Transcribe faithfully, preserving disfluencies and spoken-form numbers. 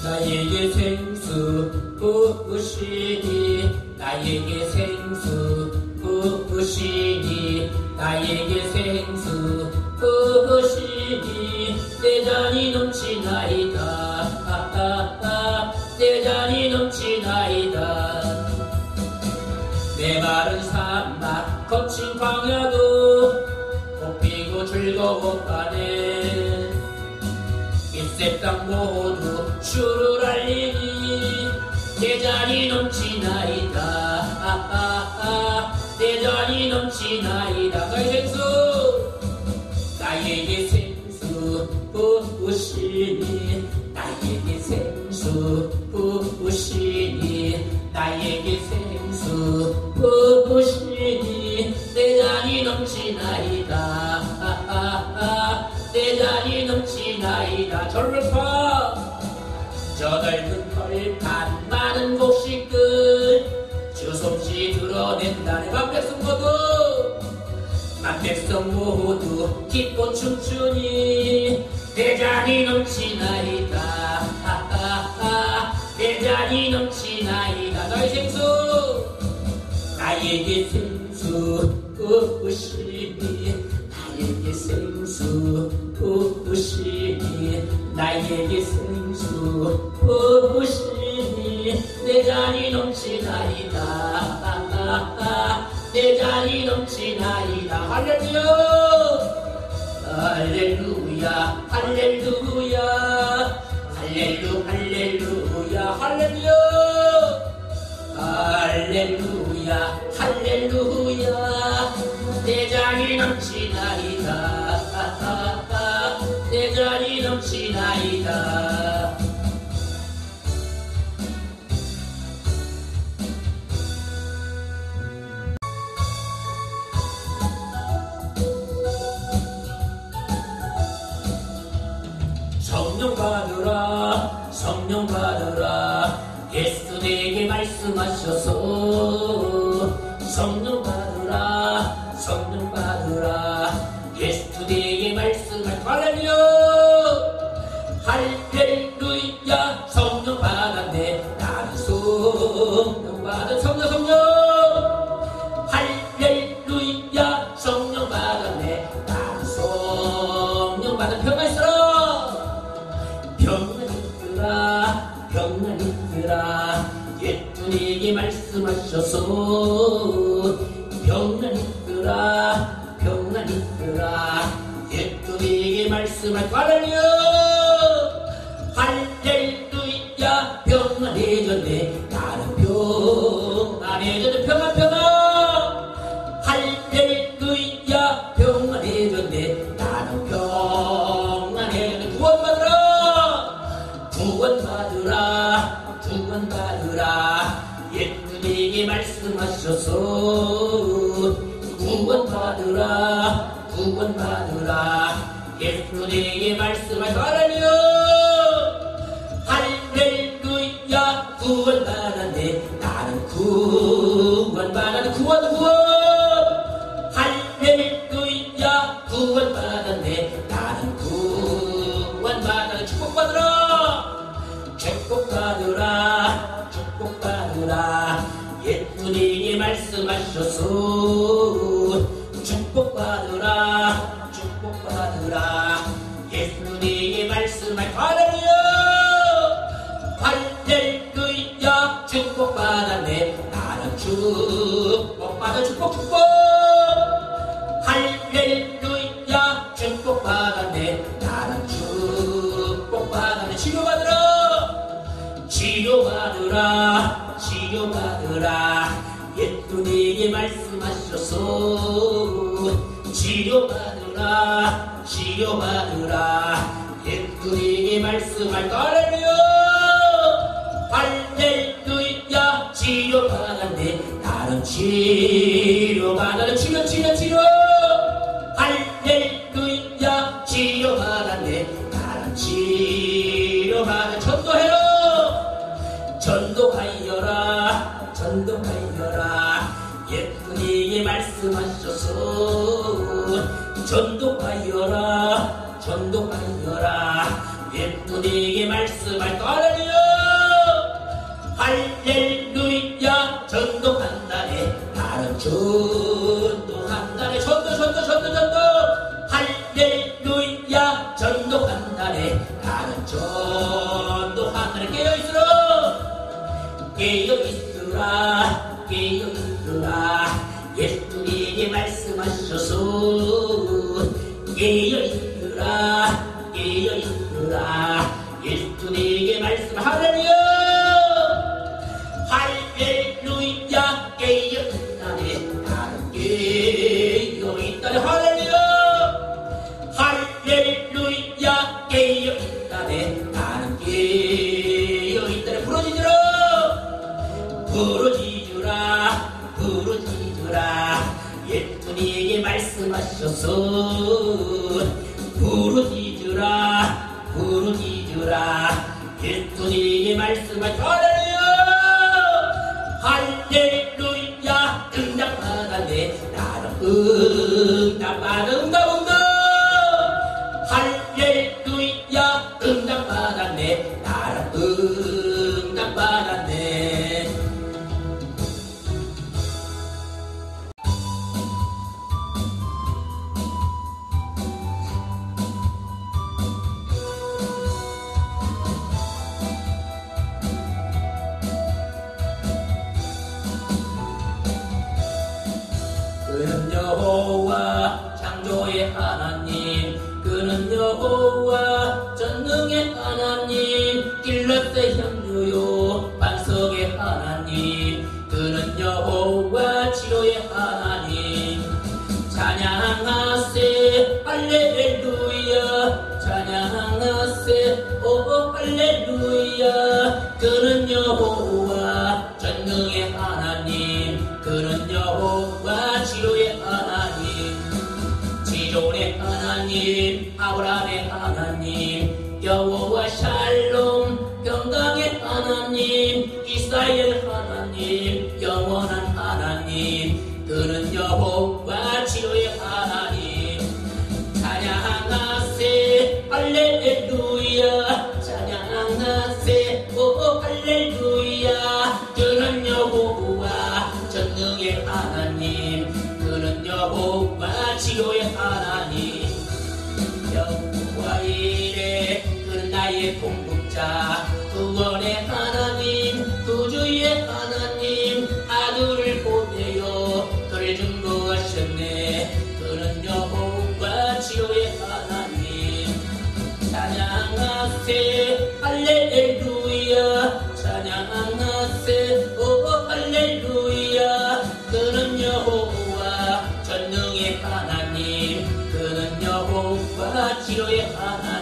나에게 생수 부으시니 나에게 생수 부으시니 나에게 생수 부으시니 내 잔이 넘치나이다 아아아 내 잔이 넘치나이다 내 마른 산막 거친 광야도 꽃피고 즐거워하네 잇새 땅 모두 주를 알리니 내 잔이 넘치나이다 아아아 내 잔이 넘치나이다 나의 생수 나에게 생수 부으시니 나에게 생수 부으시니 나에게 생수 부으시니 내 잔이 넘치나이다 아아아 내 잔이 넘치나이다 저를 파 저 넓은 벌판 많은 곡식들 주 솜씨 드러낸다 내 맘백성 모두 맘백성 모두 기뻐 춤추니 내 잔이 넘치나이다 아아아 내 잔이 넘치나이다 너의 생수 나에게 생수 부으시니 나에게 생수 부으시니 나에게 생수 부으시니 내 잔이 넘치나이다 아아아 내 잔이 넘치나이다 할렐루야 할렐루야 할렐루야 할렐루 할렐루야 할렐루야 할렐루야 할렐루야 내 잔이 넘치나이다 내 잔이 넘치나이다 성령 받으라 성령 받으라 예수 내게 말씀하셔서 성령 받으라 성령 받으라 예수 내게 말씀하셔서 할렐루야 할렐루야 성령 받았네 나는 성령 받은 성령 성령 할렐루야 성령 받았네 나는 성령 받은 평안 있어라 평안 있으라 평안 있으라 예수 내게 말씀하셔서 평안 있으라 평안 있으라 예수 내게 말씀하셔서 할렐루야 할렐루야 평안해졌네 나는 평안해졌네 평안 평안 할렐루야 평안해졌네 나는 평안해졌네 구원받으라 구원받으라 구원받으라 예수 내게 말씀하셔서 구원받으라 구원받으라 예수 내게 말씀하셔서 할렐루야 할렐루야 구원받았네 나는 구원받았네 구원 구원 할렐루야 구원받았네 나는 구원받았네 축복받으라 축복받으라 축복받으라 예수 내게 말씀하셔서 축복받으라 축복받으라 예수 내게 말씀하셔서 할렐루야 할렐루야 축복받았네 나는 축복받아 축복 축복 할렐루야 축복받았네 나는 축복받았네 치료받으라 치료받으라 치료받으라 예수 내게 말씀하셔서 치료받으라 치료받으라 예수 내게 말씀할 할렐루야 할렐루야 치료받았네 나는 치료받았네 치료 치료 치료 할렐루야 치료받았네 나는 치료받았네 전도해라 전도하여라 전도하여라 예수 내게 말씀하셔서 전도하여라 전도하여라 예쁜이에게 말씀할 거 할렐루야 할렐루야 전도한다네 나는 전도한다네 전도 전도 전도 전도 할렐루야 전도한다네 나는 전도한다네 깨어있으라 깨어있으라 깨어있으라 예수님이 말씀하셔서 깨어있으라 깨어있으라 예수님에게 말씀 할렐루야 할렐루야 깨어있다네 나는 깨어있다네 할렐루야 할렐루야 깨어있다네 나는 깨어있다네 부러지주라 부러지주라 부러지주라 예수님에게 말씀하셔서 부르짖으라 부르짖으라 예수님이 말씀하셔서 할렐루야 응답받았네 나는 응답받아 응답 응답 할렐루야 응답받았네 나는 응답받았네 그는 여호와 창조의 하나님 그는 여호와 전능의 하나님 길럿의 향유요 반석의 하나님 그는 여호와 치료의 하나님 찬양하세 할렐루야 찬양하세 오 할렐루야 그는 여호와 전능의 하나님 그는 여호와 치료의 하나님 지존의 하나님 아브라함의 하나님 여호와 샬롬 평강의 하나님 이스라엘 하나님 영원한 하나님 그는 여호와 치료의 하나님 찬양하세 할렐루야 찬양하세 오 할렐루야 그는 여호와 전능의 하나님 그는 여호와 치료의 하나님 여호와 이레 그는 나의 공급자 구원의 하나님 구주의 하나님 아들을 보내어 그를 중보하셨네 그는 여호와 치료의 하나님 찬양하세 할렐루야 찬양하세 오 할렐루야 그는 여호와 전능의 하나님 그는 여호와 치료의 하나님